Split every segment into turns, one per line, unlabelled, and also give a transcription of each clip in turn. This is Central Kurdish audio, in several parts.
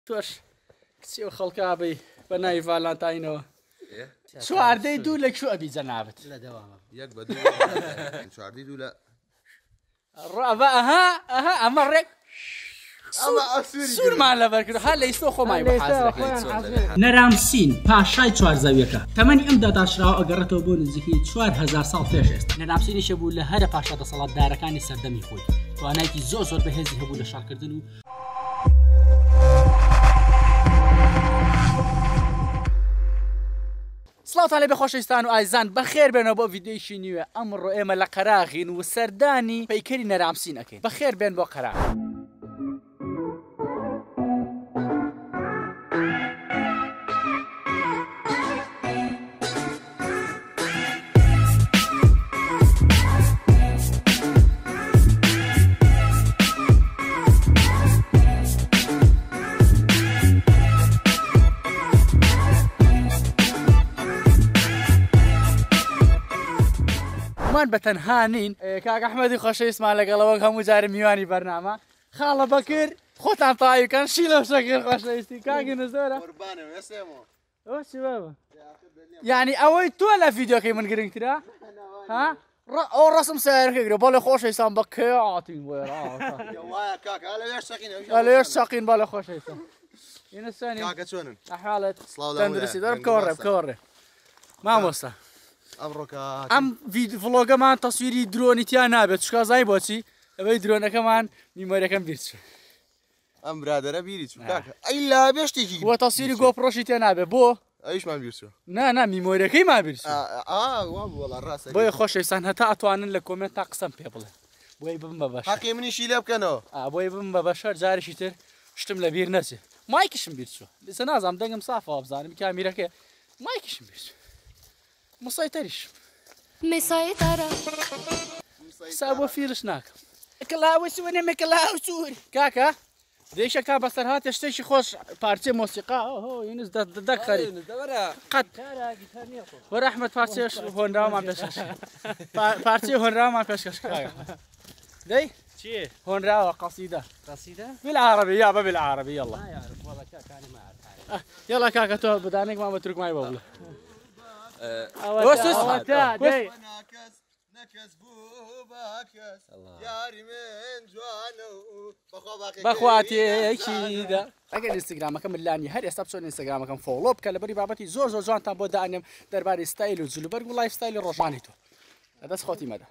توش كسي خلقابي بناي فالنتاينو شواردي دولك شو أبي جنابت
لا دوام
يك بدو شواردي دولا
الرابع أها أمرك سور ما لبركر هلا يسوخو ماي بحاضر نرامسين پاشای چوار زاویەکە تەمەنی ئەم داداشراوە ئەگەڕێتەوە بۆ نزیکی 4000 ساڵ پێش ئێستا نەرامسینیشە بوو لە هەرە پاشا دەسەڵاتدارەکانی سەردەمی خۆی توانایەکی زۆر بەهێزی هەبوو لە شارکردن و سڵاوتان لێ بەخۆشەویستان و ئایزان بەخێر بێنەوە بۆ ڤیدیۆیەکی نوێ ئەمڕۆ ئێمە لە قەراغین و سەردانی پەیکەری نەرامسین ئەکەین بەخێر بێن بۆ قەراغ بەتەنهانین کاک ئەحمەدی خۆشەویستمان لەگەڵەوە هەموو جارە میوانی بەرنامە خاڵە بەکر خۆتان تاویکەن شیلە شەکر خۆشەویستی کاگینە زۆرە یعنی ئەوەی تۆ لە ڤیدیۆکەی من گرنگترە ها ئەو ڕسم سیارەکەگرە بەڵێ خۆشەویستان بە کێ هاتین لەوێش سەقین بەڵێ خۆشەویستان
کاکە چۆنن
ئەحواڵت تەندروستی دەر بکەوەڕێ مامۆستا ئەم ڤڵۆگەمان تەسویری درۆنی تیان نابێت چکا زای بۆچی ئەوەی درۆنەکەمان میمۆریەکەم بیر چوو
ئەم برادەرە بیری چوو کاکە ئەی لا بێشتێکی
بۆ تەسویری گۆپڕۆشی تێ نابێت بۆ
ئەویشمان بیر چوو
نا میمۆریەکەی ما بیر
ڕاست
بۆیە خۆشەویستان هەتا ئەتوانن لە کۆمنت تا قسەم پێ بڵێ بۆی بم بە بەش
حەقی منیشی لێ بکەنەوە
بۆی بم بە بەشەر جارێکی تر شتم لە بیر نەچێ مایکیشم بیر چوو لسە نازانم دەنگم سافەوە بزانم کامیرەکە مایکیشم بیر چوو مسيطرش
مسيطرة
سابو فيرش ناك كلاوس وانا مكلاوسوري كاكا ليش كا بسر هات اشتيش خوش بارتي موسيقى اوه ينز دك خري قد ورحمة بارتي هون راو ما بيشكش بارتي هون راو ما بيشكش كاكا دي شي هون راو قصيدة بالعربي يابا بالعربي يلا
ما يعرف والله كاكا انا ما اعرف
يلا كاكا تو بدانك ما بترك معي بابلا بەخواتێ ئەکیدا ئەگەر ئینستاگرامەکەم لانی هەر ئێستا بچۆن ئینستاگرامەکەم فۆڵۆ بکە لەبەری بابەتی زۆر جوانتان بۆ دانێم دەربارەی ستایل و جلوبەرگ و لایف ستایلی ڕۆژانی تۆ لەدەست خۆتی مەدە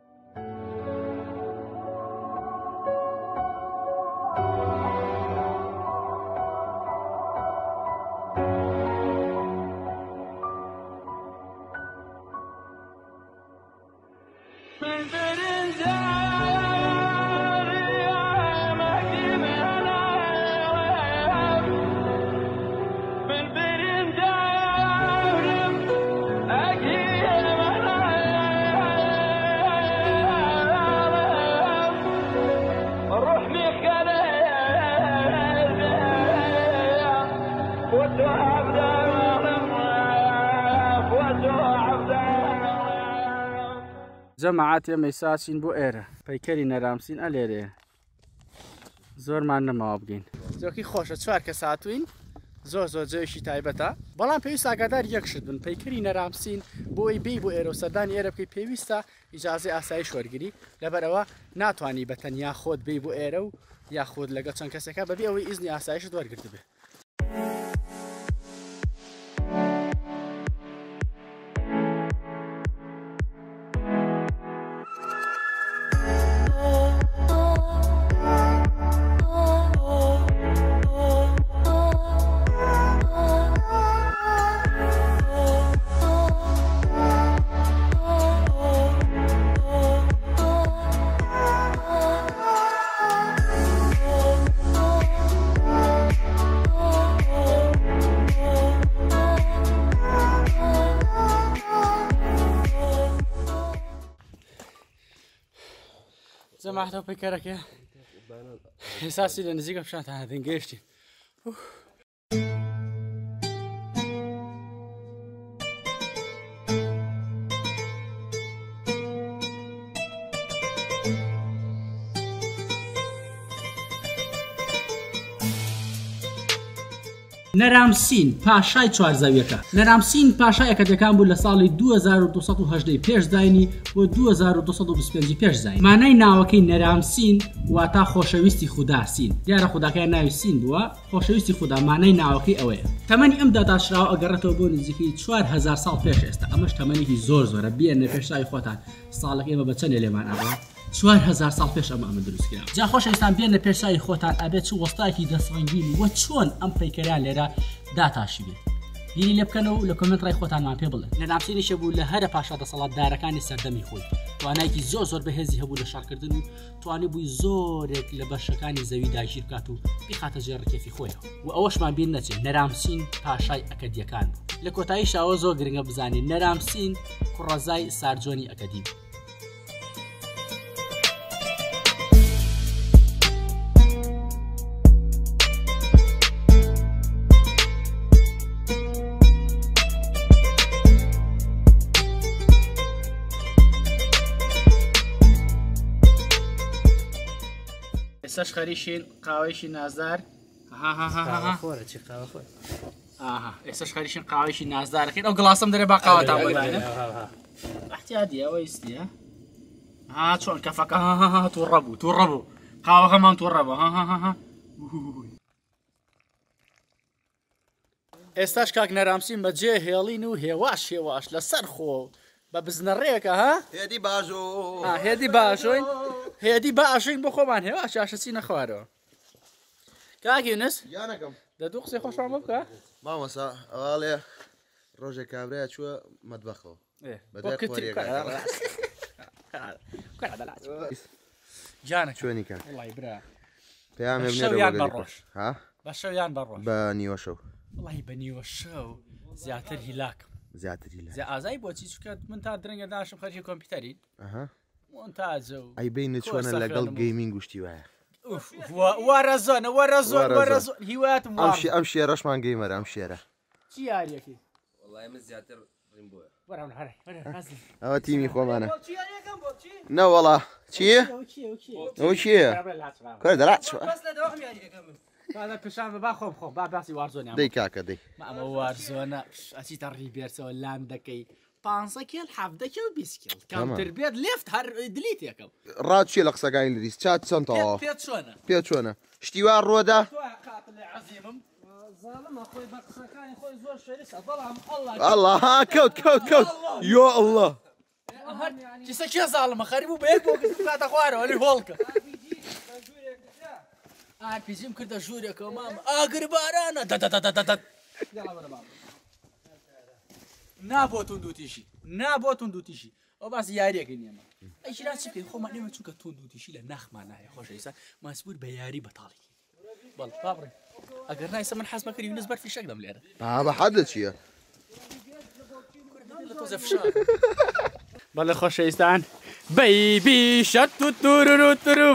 جەماعەت ئێمە ساچین بۆ ئێرە پەیکەری نەرامسین ئەلێرێ زۆرمان نەماوە بگەین جۆکی خۆشە چوار کەس هاتووین زۆر جێویشی تایبەتە بەڵام پێویست ئاگادار یەکشت بن پەیکەری نەرامسین بۆی بی بۆ ئێرە و سەردانی ئێرە بکەی پێویستە ئیجازەی ئاسایش وەرگری لەبەرەوە ناتوانانی بەتەنیا خۆت بی بۆ ئێرە و یاخود لەگەڵ چەند کەسێکە بەبێ ئەوەی ئیزنی ئاسایشت وەرگرت بێ جەماعەتەوە پەیکەرەکە ئێساسی لە نزیکە پیشانتان هاتین گەیشتین نەرامسین پاشای چوارزەویەکە نەرامسین پاشای ئەکەدەکان بوو لە ساڵی 2280 پێشداینی بۆ 2225 پێشداین مانای ناوەکەی نەرامسین واتە خۆشەویستی خوداسین دیارە خوداکەیان ناوی سین بووە خۆشەویستی خوددا مانای ناوەکەی ئەوەیە تەمەنی ئەم داداشراوە ئەگەڕێتەوە بۆ نزیکەی 4000 ساڵ پێش ئێستا ئەمەش تەمەنێکی زۆر زۆرە بێنە پێشای خۆتان ساڵێک ئێمە بە چەندێ لێمان ئاڕا 4000 ساڵ پێش ئەمە دروستکرا جا خۆشەویستان بێنە پێشای خۆتان ئەبێت چ وەستایەکی دەسڕنگین وە چۆن ئەم پەیکەریان لێرە داتاشی بێت بیری لێ بکەنەوە لە کۆمنتڕای خۆتانمان پێ بڵێن نەرامسینیشە بوو لە هەرە پاشا دەسەڵاتدارەکانی سەردەمی خۆی توانایکی زۆر بەهێزی هەبوو لە شارکردن و توانی بووی زۆرێک لە بەشەکانی زەوی داگیر بکات و بیخاتە ژێڕکێفی خۆیەوە و ئەوەشمان بیر نەچێت نەرامسین پاشای ئەکەدیەکان بوو لە کۆتایی شاوە زۆر گرنگە بزانین نەرامسین کوڕەزای سارجۆنی ئەکەدی بوو ئێستاش خەریشین قاوەیەکی نازدار ئێستاش خەریشین قاوەیەکی نازدارەکەین ئەو گڵاسم دەرێ با قاوەتان بۆدانە احتیادی ئەوە ئیستی چۆن کەفەکە تووڕە بوو قاوەکەمان تووڕە بوو ئێستاش کاک نەرامسین بەجێ هێڵین و هێواش لەسەر خۆ بە بزنەڕێکە هێدی باشۆین بۆ خۆمان هێواش شاشەچی نەخوارەوە کاک یونس دەدوو قسەی خۆشمان بۆ بکە
مامەسا ئەواڵێ ڕۆژێک کابرایە چووە مەتبەخەوە
جانە
چۆنی کاک
وڵی برا
پێیان
بە شەویان بەڕۆژ
بە نیوە شەو
وڵی بە نیوە شەو زیاتر هیلاکم
زیاتری
ئازای بۆچی چکە من تا درەنگە داشم خەرجی کۆمپیوتەری مۆنتاژە و
ئەی بینە چۆنە لەگەڵ گەیمینگ گشتی وایە
وەرە هیواتم
ئەم شێرەشمان گەیمەرە ئەم شێرە
چی یاریەکی
من زیاتر ڕیمبۆیە
ئەوە تیمی خۆمانە نەوەڵا چیە؟ ئەوە چییە؟ کار دەرات
پیشان با خۆم با باسی وارزۆنیان
دەی کاکە دەی
ئەمە وارزۆنە ئەچیتە ڕیبێرسەوە لام دەکەی 5 کیل 7 کیل 20 کیل کەمتر بێت لێفت هەر دلیتێکم
ڕاچیە لە قسەکانی لەریس چات چەندەوە پێ چۆنە شتیوان ڕۆدا الله ها کەوت یۆ الله
کیسە کێ زاڵمە خەری بوو بەیەک بۆ کاتە خوارەوە لێ هۆڵکە پیزیم کردە ژوورێکەوە مامە ئاگر بارانە نابۆتون دووتیشی ئەو باسی یاریەکە نیەمە ئەیشرا چ بکەین خۆمان نێمە چونکە تۆ دووتیشی لە ناخمان نایە خۆشەویستان ماسبور بە یاری بەتاڵێکی بەڵ پاڕێ ئەگەر نایسە من حەزمە کردی یونس بەرفی شەک دەم لێرە
بە حەدە چییە؟
بەڵێ خۆشەویستان بەیبی شەت و توورو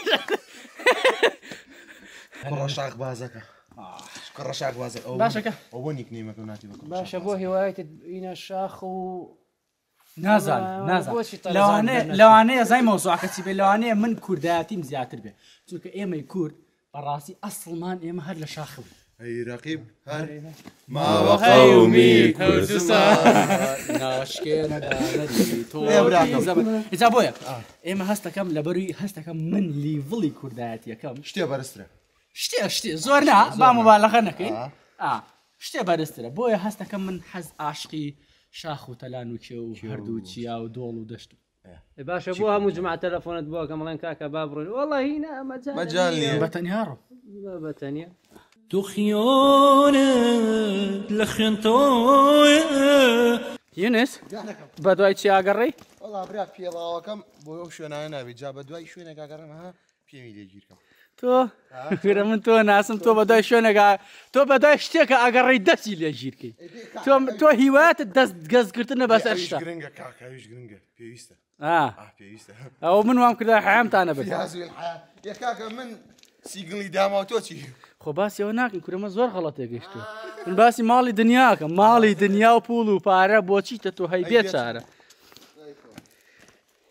ڕەشاق بازەکە ڕەشاق بازە
باشەکە
ئەوە نیک نیمەکە ناتی
باشە بۆ هێوایەتت ئینە شاخ و
نازان لەوانەیە زای مۆزوعەکە چی بێ لەوانەیە من کوردایەتیم زیاتر بێ چونکە ئێمەی کورد بەڕاستی ئەسڵمان ئێمە هەر لە شاخ بوو
ئەی ڕەقیب هەر
ماوە قەومی کوردستان ناشکێنەدانەتی تۆ ئێجا بۆیە ئێمە هەستەکەم لەبەروی هەستەکەم من لیڤڵی کوردایەتیەکەم
شتێ بەرزترە
شتێ زۆر نا با مۆبایلەکە نەکەین شتێ بەرزترە بۆیە هەستەکەم من حەز عاشقی شاخ و تەلان و کێ و هەردوو چیا و دۆڵ و دەشت
باشە بۆ هەموو جمعە تەلەفۆنت بۆ کە مەڵێن کاکە با بڕۆین وەڵی هینە
مەجال نییە
بەتەنیا ڕۆ
بەتەنیا
تو خیانت لە خوێنتەوە
یونس بە دوای چی ئاگەڕێی؟
وەڵا برا پێڵاوەکەم بۆ ئەو شوێنانە ناوێت جا بە دوای شوێنێک ئاگەڕێمەها پێمی لێگیرکەم
تۆ گرە من تۆ ناسم تۆ بە دوای شوێنێکە تۆ بە دوای شتێکە ئاگەڕێی دەستی لێگیرکەی تۆ هیوایەتت دەست گەزکردنە بەسەر شتە
گرنگە کاکاویش گرنگە پێویستە پێویستە
ئەوە من وام کردا حەیامتانە بێت
کاکە من سیگڵی داما تۆ چی؟
خۆ باسی ئەوە ناکەین کورەمە زۆر غەڵەتێگەیشتووە من باسی ماڵی دنیاکە ماڵی دنیا و پوڵ و پارە بۆچیتە تۆ هەیبێت چارە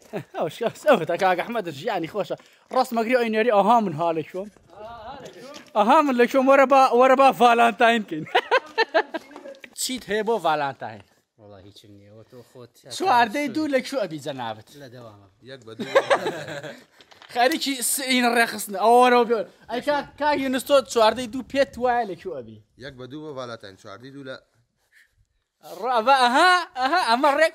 ئەوە تا کاک ئەحمەد ژیانی خۆشە ڕاستمەگری ئەوینێری ئەها من هاڵێک شۆم ئەها من لە شۆم وەرە بە ڤالانتاین بکەین چیت هەیە بۆ ڤالانتاین
والله هیچم نییە تۆ خۆت
چواردەی دوو لە کوێ ئەبی جەنابەت
لە دەوامە
یەک بە دوو
خەریکی سعین ڕێخستن ئەوەرەوە بێ ئەی کاک یونس تۆ چواردەی دوو پێت وایە لە کوێ ئەبی
یەک بە دوو بە ڤالانتاین چواردەی دوو لە
ڕابە ئەها ئەمە ڕێک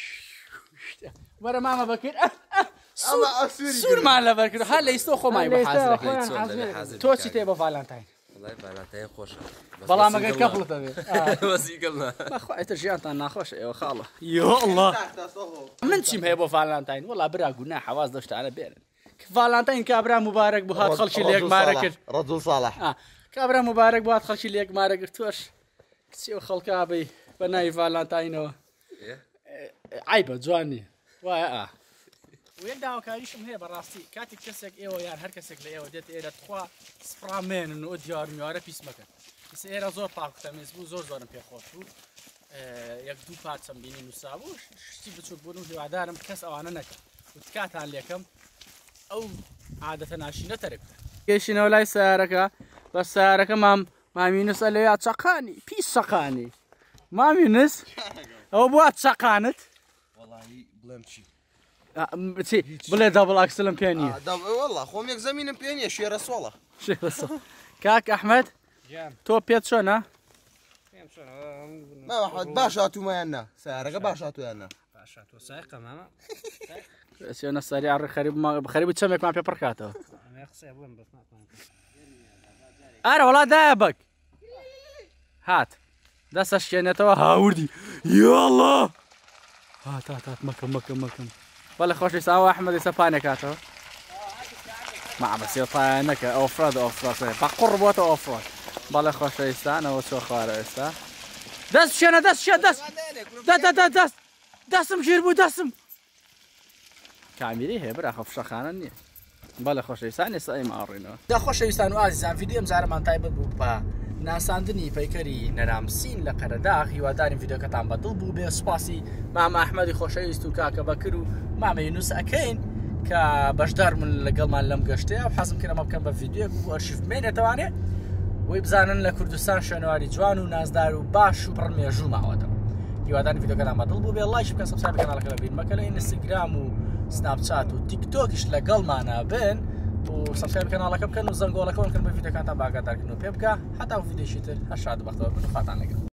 وەرە مامە بەکرد سوورمان لەبەر کرد هەر لە ئیستۆ خۆمای بە حەز دەکەیت تۆ چی تێ بە ڤالانتاین
ڤالانتاین خۆشە
بەڵام ئەگەر کەپڵتە بێ
وەسیگەڵنا
بەخوایتە ژیانتان ناخۆشە ئێوە خاڵە یۆڵڵا من چیم هەیە بۆ ڤالانتاین وەڵا برا گونا حواز دەشتانە بێرن ڤالانتاین کابرا مبارەک بوو هات خەڵکی لە یەکمارە کرد
ڕەجوڵ ساڵح
کابرا مبارەک بوو هات خەڵکی لە یەکمارە کرد توش کچی و خەڵکا بێ بە ناوی ڤالانتاینەوە عیبە جوان نییە وایە وەک داواکاریشم هەیە بەڕاستی کاتێک کەسێک ئێوە یان هەر کەسێک لە ئێوە دێت ئێرە تخوا سپرامێنن و دیار میوارە پیس مەکەن کەس ئێرە زۆر پاکتەمیز بوو زۆرم پێخۆش بوو یەک دوو پارچەم بینی نووسا بوو شتی بچووک بوون و هیوادارم کەس ئەوانە نەکەن وتکاتان لێکەم ئەو عادەتە ناشینە تەرک گەیشتینەوە لای سیارەکە بە سیارەکە مامینوس ئەلێیا چەقانی پیس چەقانی مامینوس ئەوە بووە چەقانت
وەڵی بڵێم چی
بڵێ دەبڵ ئاکسلم پێ نییە
وەڵا خۆم یەک زەمینم پێ نییە شێرە سۆڵە
کاک ئەحمەد تۆ پێت چۆنە
باش هاتوومایان نا سیارەکە باش هاتویان نا
باشە تۆ سایقە مامە
سێنە سەری خەریب چەمێکمان پێ پڕکاتەوە
قسە بڵێم بەس ناتوانم
ئارە وڵا دایە بەک هات دەستە شکێنێتەوە هاوردی یاڵڵا هات مەکەم بەڵێ خۆشویستان ئەحمەدی سەپانێک هاتەوە مەعبەسی پایانەکە ئۆفرۆد بە قوڕ بۆتە ئۆفرۆد بەڵێ خۆشەویستان ئەوە چۆ خوارە ئێستا دەست شوێنە دەستم ژیر بوو دەستم کامیری هەیە براخە فشەخانە نییە بەڵێ خۆشەویستان ئێستا ئێمە ئاڕێنەوە دا خۆشەویستان و ئازیزان ڤیدیۆم جارەمان تایبەت بوو بە ناساندنی پەیکەری نەرامسین لە قەرەداغ هیوادارین ڤیدیۆکەتان بەدڵ بوو بێ سوپاسی مامە ئەحمەدی خۆشەویست و کاکە بەکر و مامە یونوس ئەکەین کە بەشدار من لەگەڵمان لەم گەشتەیە و حەزم کردم بکەم بە ڤیدیۆک و ئەرشیف بمێنێتەوانێ وی بزانن لە کوردستان شوێنەواری جوان و نازدار و باش و پڕمێژوو ماوەتەوە هیوادارین ڤیدیۆکەتان بەدڵ بوو بێ لایک بکەن سەبسکرایب بکەن کەناڵەکە لە بیر مەکە لە ئینستاگرام و سناپچات و تیکتۆکیش لەگەڵمانە بن و سبسکرایب کەناڵەکە بکەن و زەنگۆڵەکە بکەن بە ڤیدیۆکانتان باگادارکردن و پێ بکە هەتا و ڤیدیۆشی تر هەر شاد بەختەوە بن و خاتان لەگەڵ